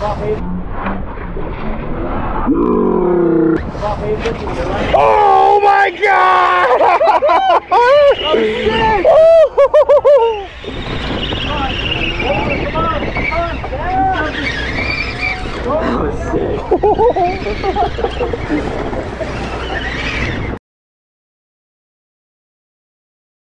Oh my God! I'm sick! Come on, come on, come on. That was sick.